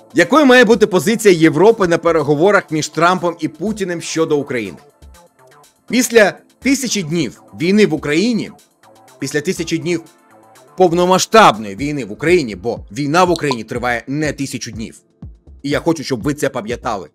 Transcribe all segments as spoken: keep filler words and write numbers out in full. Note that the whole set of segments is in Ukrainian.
Якою має бути позиція Європи на переговорах між Трампом і Путіним щодо України? Після тисячі днів війни в Україні, після тисячі днів повномасштабної війни в Україні, бо війна в Україні триває не тисячу днів. І я хочу, щоб ви це пам'ятали.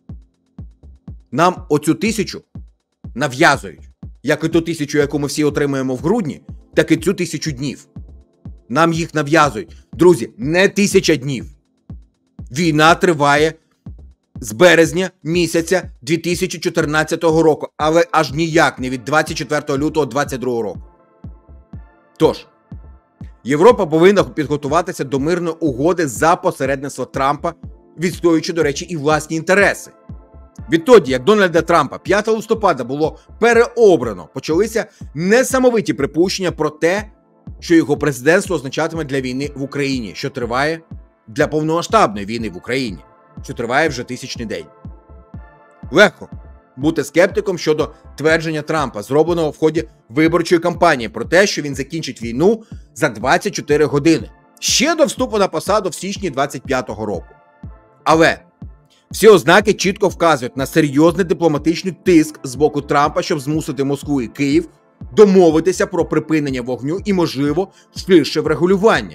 Нам оцю тисячу нав'язують. Як і ту тисячу, яку ми всі отримуємо в грудні, так і цю тисячу днів. Нам їх нав'язують. Друзі, не тисяча днів. Війна триває з березня місяця дві тисячі чотирнадцятого року, але аж ніяк не від двадцять четвертого лютого двадцять другого року. Тож, Європа повинна підготуватися до мирної угоди за посередництва Трампа, відстоюючи, до речі, і власні інтереси. Відтоді, як Дональда Трампа п'ятого листопада було переобрано, почалися несамовиті припущення про те, що його президентство означатиме для війни в Україні, що триває для повномасштабної війни в Україні, що триває вже тисячний день. Легко бути скептиком щодо твердження Трампа, зробленого в ході виборчої кампанії, про те, що він закінчить війну за двадцять чотири години, ще до вступу на посаду в січні двадцять п'ятого року. Але всі ознаки чітко вказують на серйозний дипломатичний тиск з боку Трампа, щоб змусити Москву і Київ домовитися про припинення вогню і, можливо, ширше врегулювання.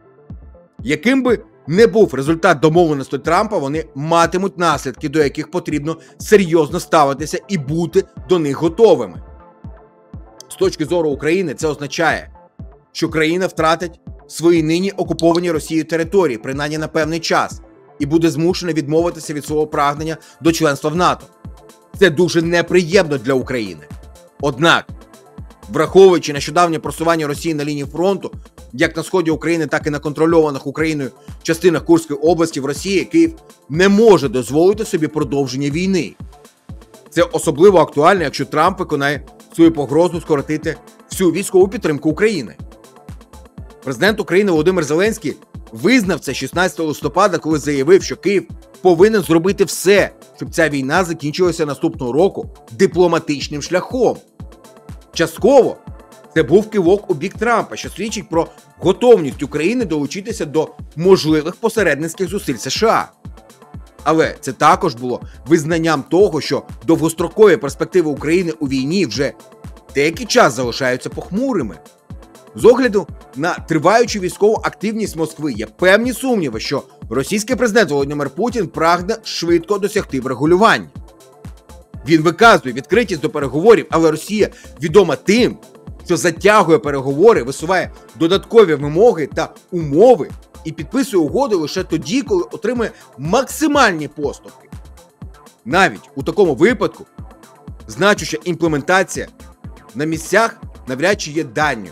Яким би не був результат домовленості Трампа, вони матимуть наслідки, до яких потрібно серйозно ставитися і бути до них готовими. З точки зору України це означає, що країна втратить свої нині окуповані Росією території, принаймні на певний час, і буде змушена відмовитися від свого прагнення до членства в НАТО. Це дуже неприємно для України. Однак, враховуючи нещодавнє просування Росії на лінії фронту, як на сході України, так і на контрольованих Україною частинах Курської області в Росії, Київ не може дозволити собі продовження війни. Це особливо актуально, якщо Трамп виконає свою погрозу скоротити всю військову підтримку України. Президент України Володимир Зеленський визнав це шістнадцятого листопада, коли заявив, що Київ повинен зробити все, щоб ця війна закінчилася наступного року дипломатичним шляхом. Частково це був кивок у бік Трампа, що свідчить про готовність України долучитися до можливих посередницьких зусиль США. Але це також було визнанням того, що довгострокові перспективи України у війні вже деякий час залишаються похмурими. З огляду на триваючу військову активність Москви є певні сумніви, що російський президент Володимир Путін прагне швидко досягти врегулювання. Він виказує відкритість до переговорів, але Росія відома тим, що затягує переговори, висуває додаткові вимоги та умови і підписує угоди лише тоді, коли отримує максимальні поступки. Навіть у такому випадку значуща імплементація на місцях навряд чи є дальньою.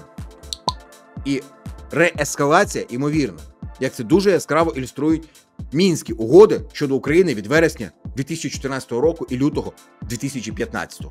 І реескалація ймовірна, як це дуже яскраво ілюструють Мінські угоди щодо України від вересня дві тисячі чотирнадцятого року і лютого дві тисячі п'ятнадцятого.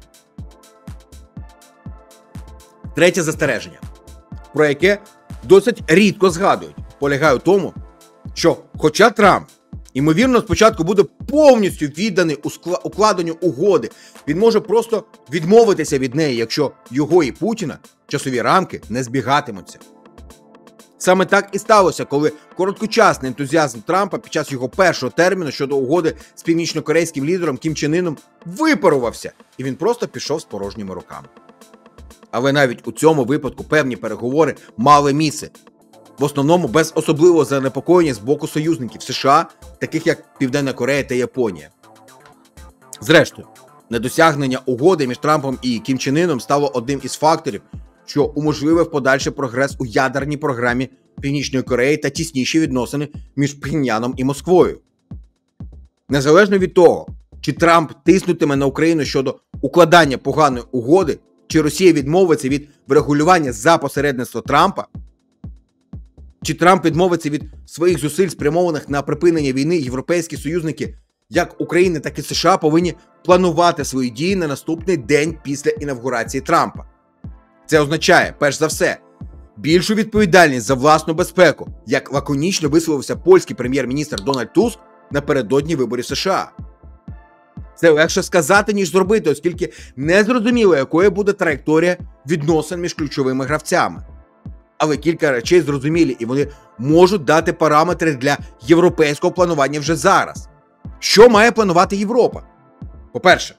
Третє застереження, про яке досить рідко згадують, полягає у тому, що хоча Трамп, ймовірно, спочатку буде повністю відданий укладенню угоди, він може просто відмовитися від неї, якщо його і Путіна часові рамки не збігатимуться. Саме так і сталося, коли короткочасний ентузіазм Трампа під час його першого терміну щодо угоди з північно-корейським лідером Кім Чен Іном випарувався, і він просто пішов з порожніми руками. Але навіть у цьому випадку певні переговори мали місце, в основному без особливого занепокоєння з боку союзників США, таких як Південна Корея та Японія. Зрештою, недосягнення угоди між Трампом і Кім Чен Іном стало одним із факторів, що уможливив подальший прогрес у ядерній програмі Північної Кореї та тісніші відносини між Пхеньяном і Москвою. Незалежно від того, чи Трамп тиснутиме на Україну щодо укладання поганої угоди, чи Росія відмовиться від врегулювання за посередництво Трампа, чи Трамп відмовиться від своїх зусиль, спрямованих на припинення війни, європейські союзники, як України, так і США, повинні планувати свої дії на наступний день після інавгурації Трампа. Це означає, перш за все, більшу відповідальність за власну безпеку, як лаконічно висловився польський прем'єр-міністр Дональд Туск напередодні виборів США. Це легше сказати, ніж зробити, оскільки не зрозуміло, якою буде траєкторія відносин між ключовими гравцями. Але кілька речей зрозумілі, і вони можуть дати параметри для європейського планування вже зараз. Що має планувати Європа? По-перше,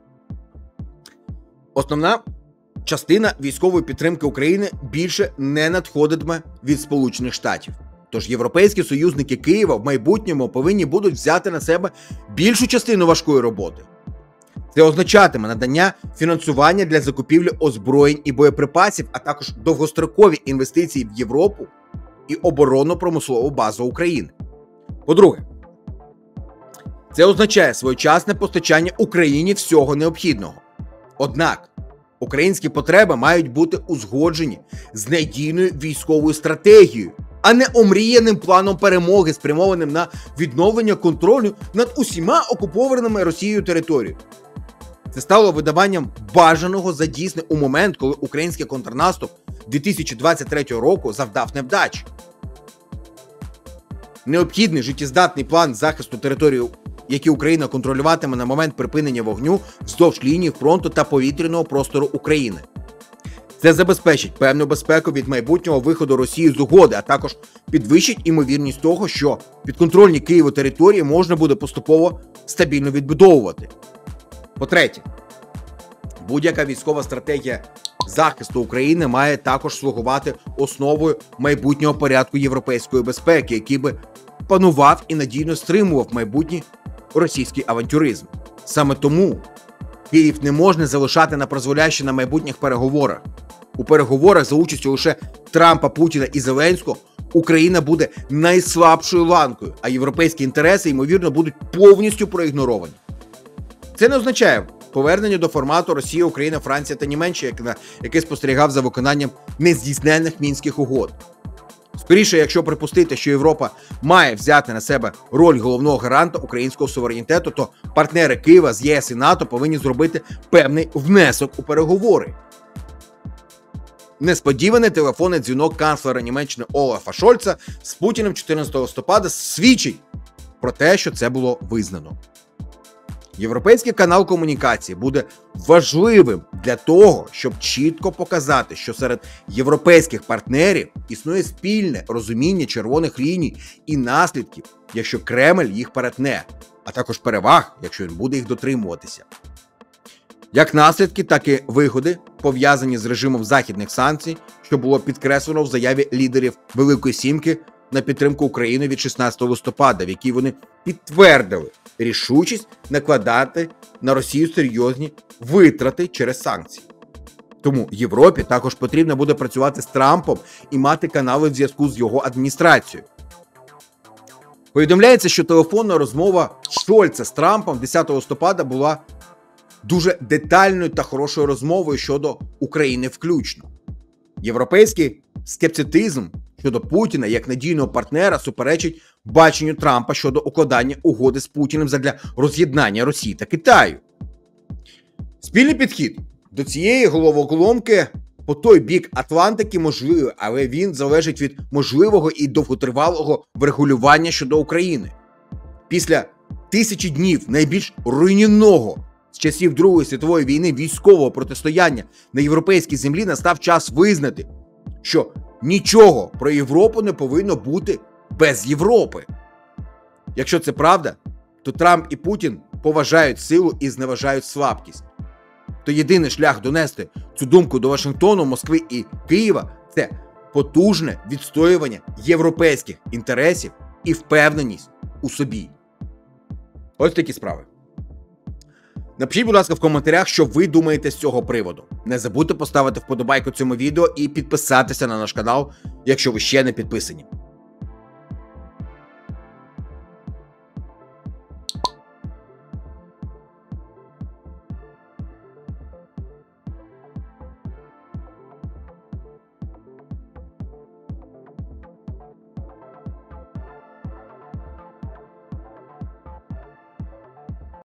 основна частина військової підтримки України більше не надходитиме від Сполучених Штатів. Тож європейські союзники Києва в майбутньому повинні будуть взяти на себе більшу частину важкої роботи. Це означатиме надання фінансування для закупівлі озброєнь і боєприпасів, а також довгострокові інвестиції в Європу і оборонно-промислову базу України. По-друге, це означає своєчасне постачання Україні всього необхідного. Однак, українські потреби мають бути узгоджені з надійною військовою стратегією, а не омріяним планом перемоги, спрямованим на відновлення контролю над усіма окупованими Росією територіями. Це стало видаванням бажаного за дійсне у момент, коли український контрнаступ дві тисячі двадцять третього року завдав невдачі. Необхідний життєздатний план захисту території, який Україна контролюватиме на момент припинення вогню вздовж лінії фронту та повітряного простору України. Це забезпечить певну безпеку від майбутнього виходу Росії з угоди, а також підвищить імовірність того, що підконтрольні Києву території можна буде поступово стабільно відбудовувати. По-третє, будь-яка військова стратегія захисту України має також слугувати основою майбутнього порядку європейської безпеки, який би панував і надійно стримував майбутній російський авантюризм. Саме тому Київ не можна залишати на призволяще на майбутніх переговорах. У переговорах за участю лише Трампа, Путіна і Зеленського Україна буде найслабшою ланкою, а європейські інтереси, ймовірно, будуть повністю проігноровані. Це не означає повернення до формату Росія, Україна, Франція та Німеччина, який спостерігав за виконанням нездійсненних мінських угод. Скоріше, якщо припустити, що Європа має взяти на себе роль головного гаранта українського суверенітету, то партнери Києва з ЄС і НАТО повинні зробити певний внесок у переговори. Несподіваний телефонний дзвінок канцлера Німеччини Олафа Шольца з Путіним чотирнадцятого листопада свідчить про те, що це було визнано. Європейський канал комунікації буде важливим для того, щоб чітко показати, що серед європейських партнерів існує спільне розуміння червоних ліній і наслідків, якщо Кремль їх перетне, а також переваг, якщо він буде їх дотримуватися. Як наслідки, так і вигоди, пов'язані з режимом західних санкцій, що було підкреслено в заяві лідерів Великої Сімки на підтримку України від шістнадцятого листопада, в якій вони підтвердили рішучість накладати на Росію серйозні витрати через санкції. Тому Європі також потрібно буде працювати з Трампом і мати канали в зв'язку з його адміністрацією. Повідомляється, що телефонна розмова Шольца з Трампом десятого листопада була дуже детальною та хорошою розмовою щодо України включно. Європейський скептицизм щодо Путіна як надійного партнера суперечить баченню Трампа щодо укладання угоди з Путіним задля роз'єднання Росії та Китаю. Спільний підхід до цієї головоломки по той бік Атлантики можливий, але він залежить від можливого і довготривалого врегулювання щодо України. Після тисячі днів найбільш руйнівного з часів Другої світової війни військового протистояння на європейській землі настав час визнати, що нічого про Європу не повинно бути без Європи. Якщо це правда, то Трамп і Путін поважають силу і зневажають слабкість. То єдиний шлях донести цю думку до Вашингтону, Москви і Києва – це потужне відстоювання європейських інтересів і впевненість у собі. Ось такі справи. Напишіть, будь ласка, в коментарях, що ви думаєте з цього приводу. Не забудьте поставити вподобайку цьому відео і підписатися на наш канал, якщо ви ще не підписані.